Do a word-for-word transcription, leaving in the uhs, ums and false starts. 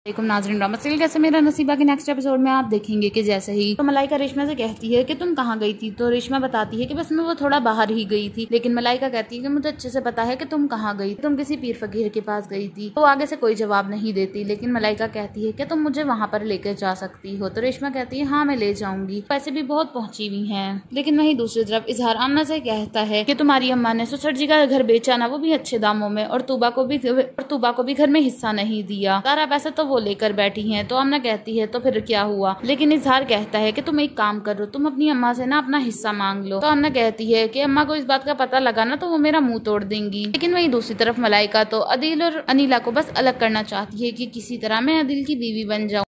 वालेकुम नाज़रीन, drama serial कैसे मेरा नसीबा के नेक्स्ट एपिसोड में आप देखेंगे कि जैसे ही तो मलाइका रेशमा से कहती है कि तुम कहाँ गई थी, तो रेशमा बताती है कि बस मैं वो थोड़ा बाहर ही गई थी। लेकिन मलाइका कहती है कि मुझे अच्छे से पता है कि तुम कहाँ गई, तुम किसी पीर फकीर के पास गई थी। तो आगे से कोई जवाब नहीं देती, लेकिन मलाइका कहती है कि तुम मुझे वहाँ पर लेकर जा सकती हो। तो रेशमा कहती है हाँ मैं ले जाऊंगी, पैसे भी बहुत पहुंची हुई है। लेकिन वहीं दूसरी तरफ इजहार आमना से कहता है कि तुम्हारी अम्मा ने सुसर जी का घर बेचा ना, वो भी अच्छे दामों में, और तूबा को भी और तूबा को भी घर में हिस्सा नहीं दिया, सारा पैसा तो वो लेकर बैठी है। तो आमना कहती है तो फिर क्या हुआ, लेकिन इजहार कहता है कि तुम एक काम करो, तुम अपनी अम्मा से ना अपना हिस्सा मांग लो। तो आमना कहती है कि अम्मा को इस बात का पता लगा ना तो वो मेरा मुंह तोड़ देंगी। लेकिन वहीं दूसरी तरफ मलाइका तो अदील और अनिला को बस अलग करना चाहती है कि किसी तरह मैं अदील की बीवी बन जाऊं।